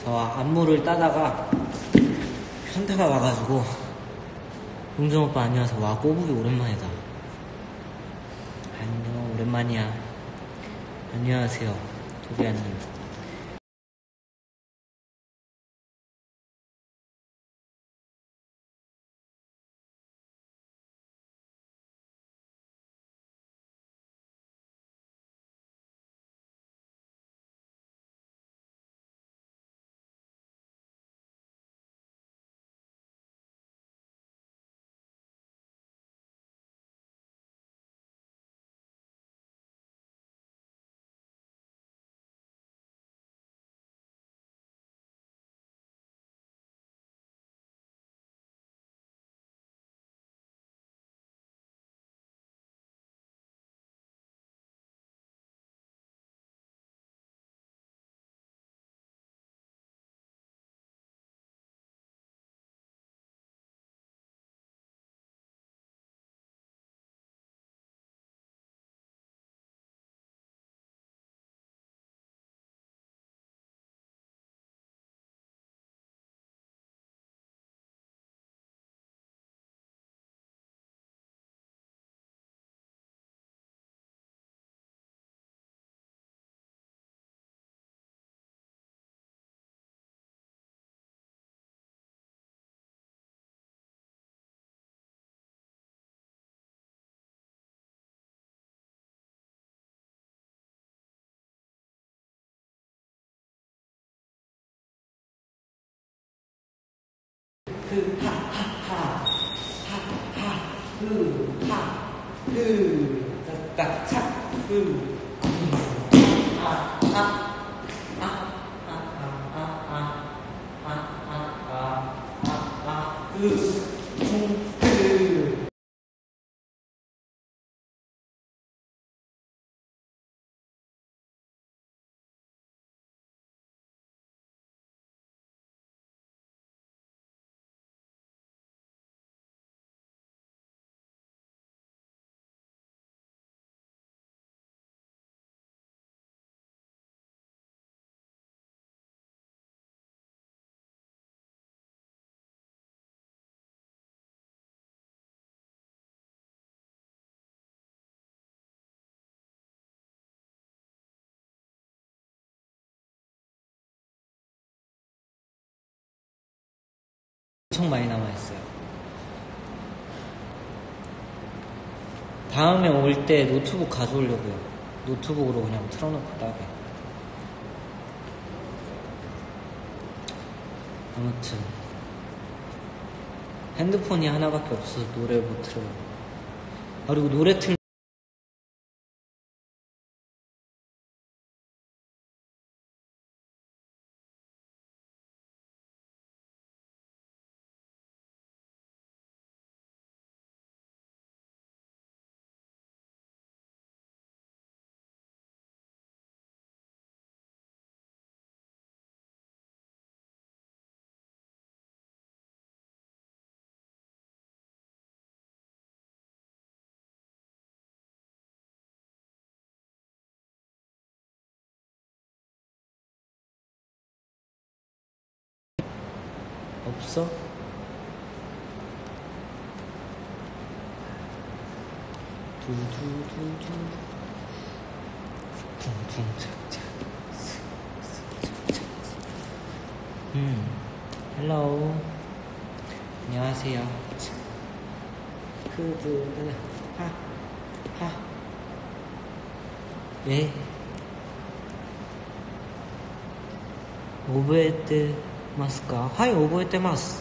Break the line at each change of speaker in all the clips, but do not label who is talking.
저 안무를 따다가 현타가 와가지고 용준 오빠 안녕하세요. 와 꼬북이 오랜만이다. 안녕 오랜만이야. 안녕하세요 도비아님. 엄청 많이 남아있어요. 다음에 올 때 노트북 가져오려고요. 노트북으로 그냥 틀어놓고 따게. 아무튼 핸드폰이 하나밖에 없어서 노래를 못 틀어요. 그리고 노래 틀 없어? 두두두두 쿵쿵착착 헬로우 안녕하세요. 하하 네 오버에테 마스까? 하이 오버에테 마스.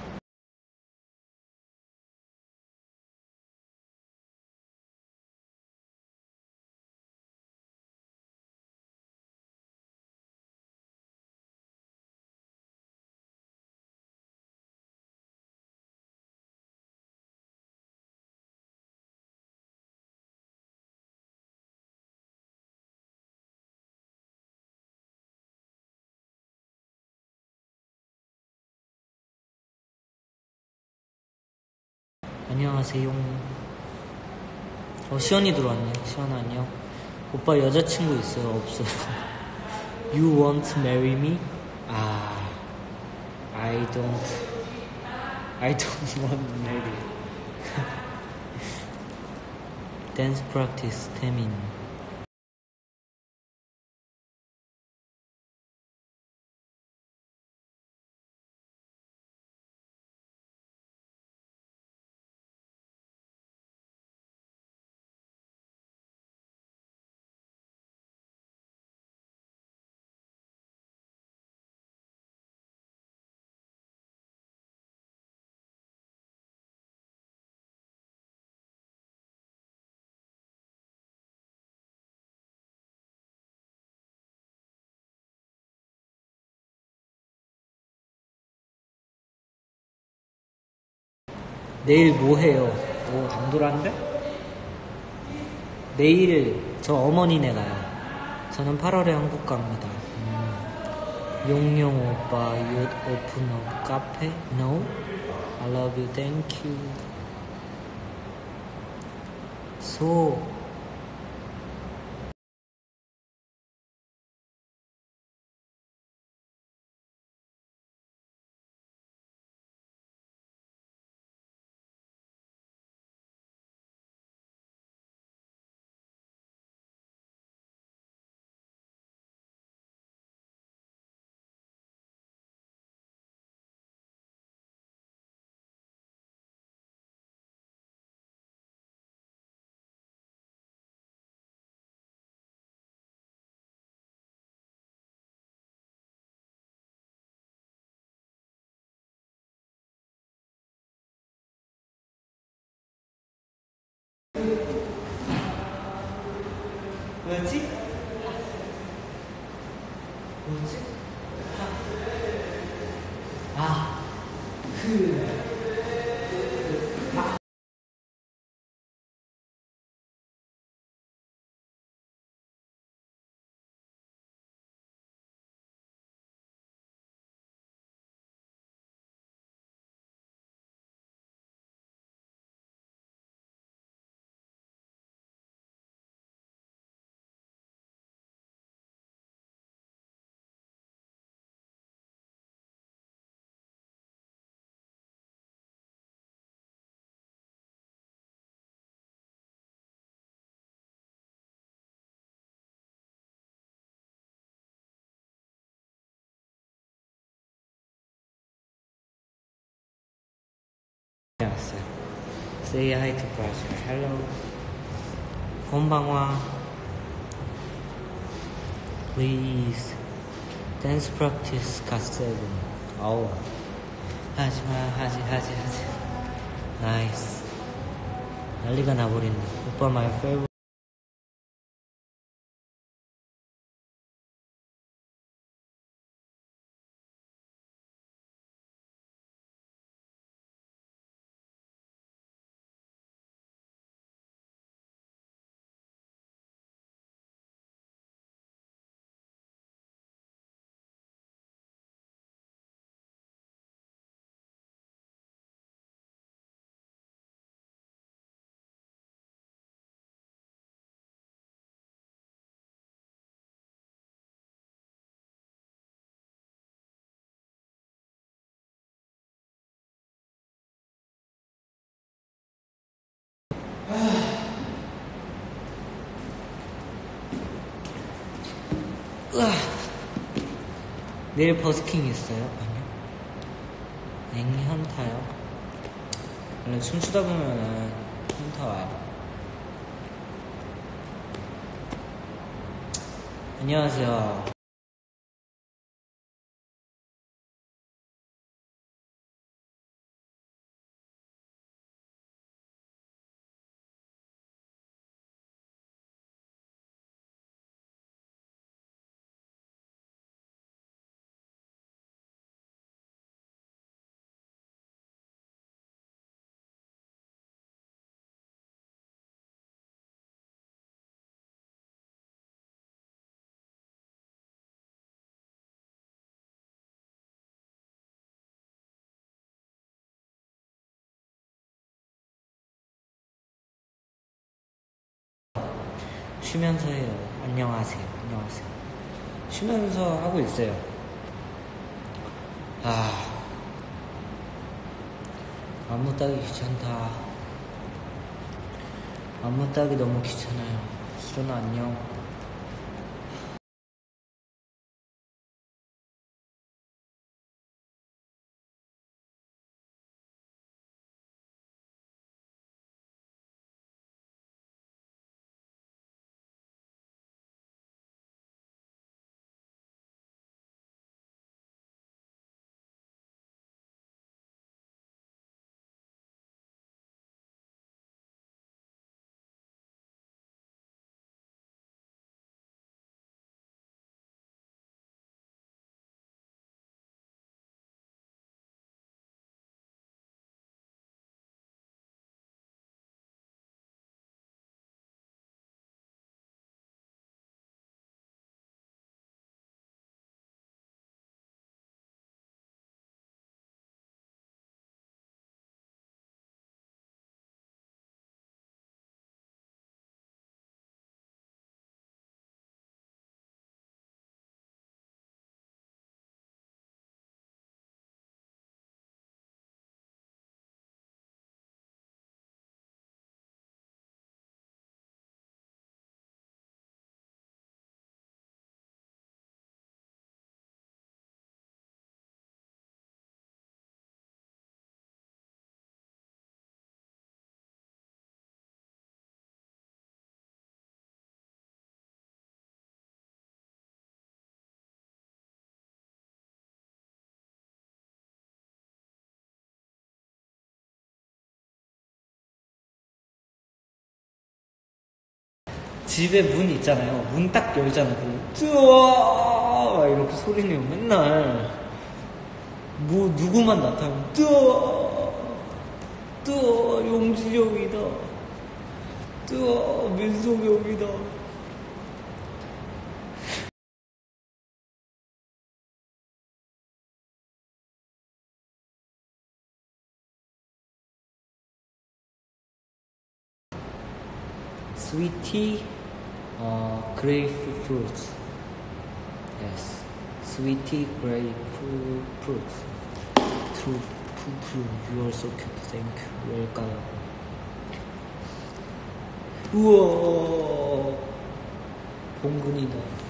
안녕하세요. 시연이 들어왔네. 시연아 안녕. 오빠 여자친구 있어요? 없어요. You want to marry me? 아 I don't want maybe. Dance practice 태민. 내일 뭐 해요? 오, 안 돌았는데? 내일 저 어머니네 가요. 저는 8월에 한국 갑니다. 용용 오빠, you open a cafe? No? I love you, thank you. So, 뭐였지? 왔어요. Say hi to Brazil. Hello. 건방와. Please. Dance practice 갓7. 어우. 하지마, 하지. Nice. 난리가 나버린다. 오빠 my favorite. 내일 버스킹 있어요? 아니요. 현타요? 원래 춤추다 보면은 현타 와요. 안녕하세요. 쉬면서 해요. 안녕하세요. 쉬면서 하고 있어요. 안무 따기 귀찮다. 안무 따기 너무 귀찮아요. 수련아 안녕. 집에 문 있잖아요. 문 딱 열잖아요. 뜨어! 막 이렇게 소리 내요. 맨날. 뭐, 누구만 나타나면, 뜨어! 뜨어! 용진이 형이다. 뜨어! 민석이 형이다. Sweetie, grapefruit. Yes. Sweetie, grapefruit. True, you are so cute. Thank you. 왜일까요? 우와, 봉근이다.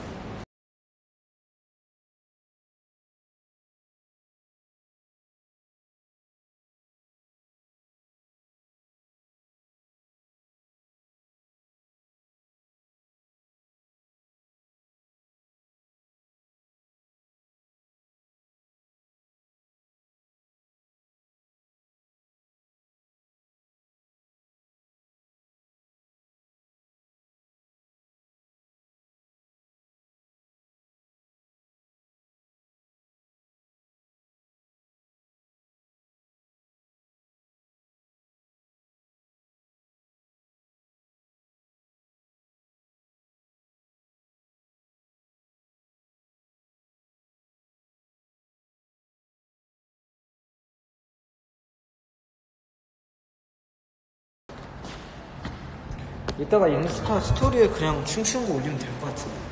이따가 인스타 스토리에 그냥 춤추는 거 올리면 될 것 같은데.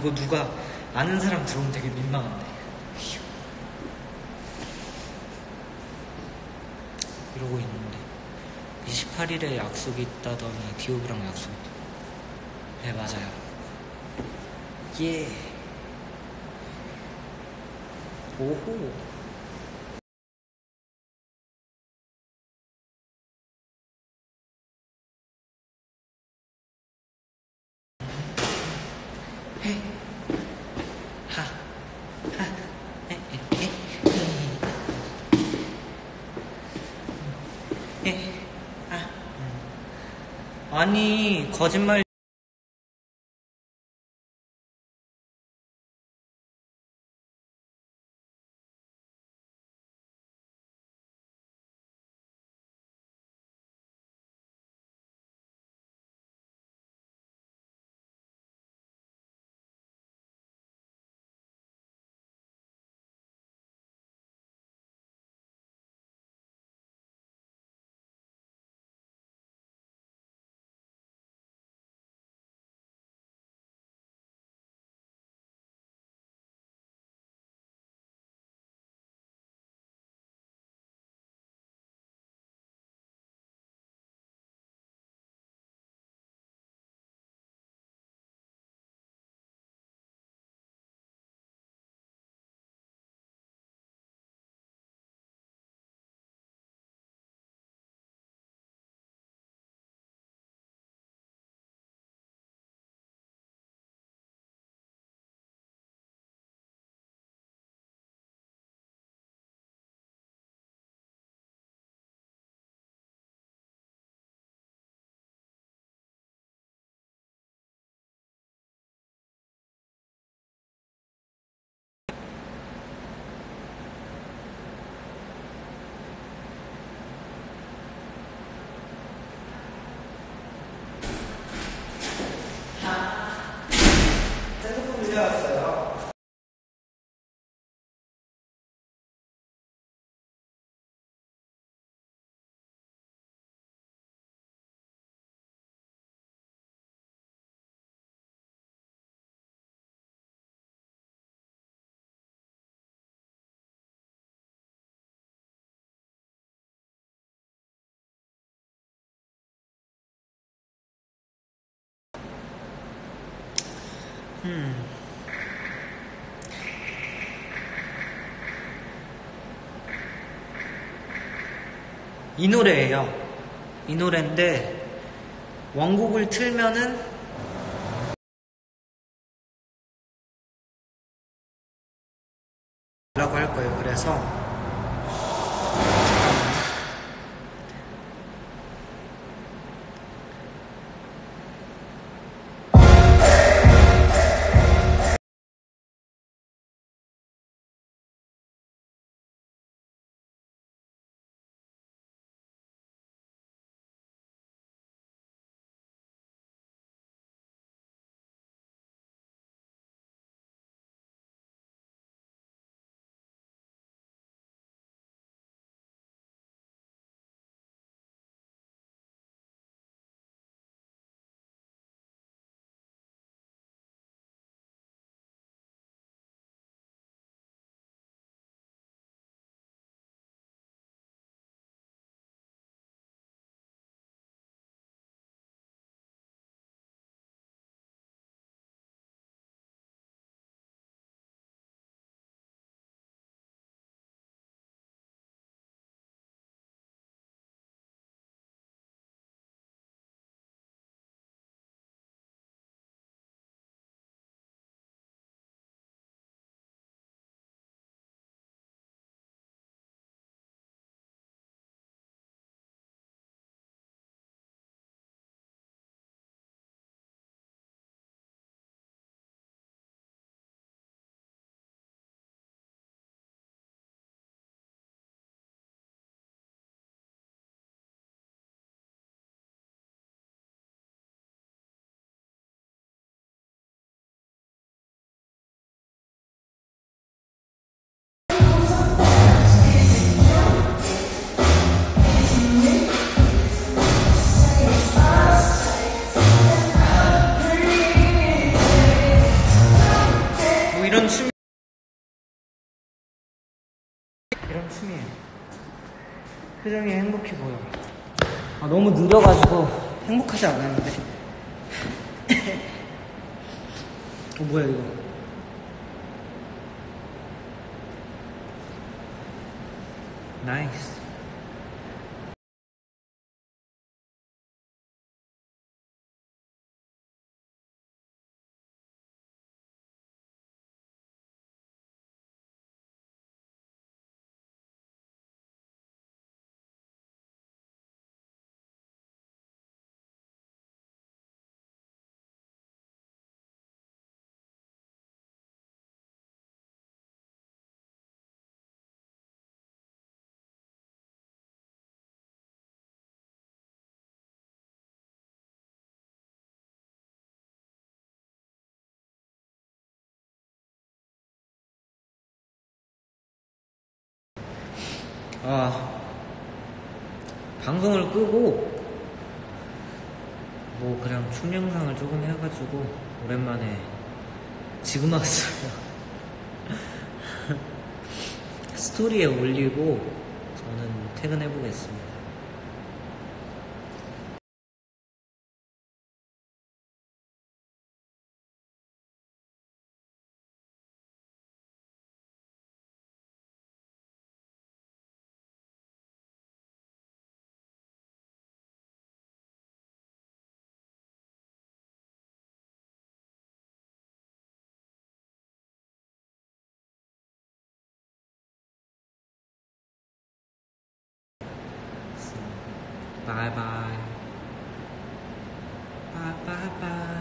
이거 누가 아는 사람 들어오면 되게 민망한데. 휴. 이러고 있는데 28일에 약속이 있다더니 디오브랑 약속. 네, 맞아요. 예. 오호. 헤. 하. 하. 헤. 헤. 헤. 헤. 아. 아니, 거짓말. 핸드폰 빌려왔어요. 이 노래예요. 이 노래인데 원곡을 틀면은 라고 할 거예요. 그래서 이런 춤이에요. 표정이 행복해 보여. 아, 너무 느려가지고 행복하지 않았는데. 뭐야 이거. 나이스. 아, 방송을 끄고 뭐 그냥 춤 영상을 조금 해가지고 오랜만에 지금 왔어요. 스토리에 올리고 저는 퇴근해보겠습니다. 바이바이. 바이바이바이.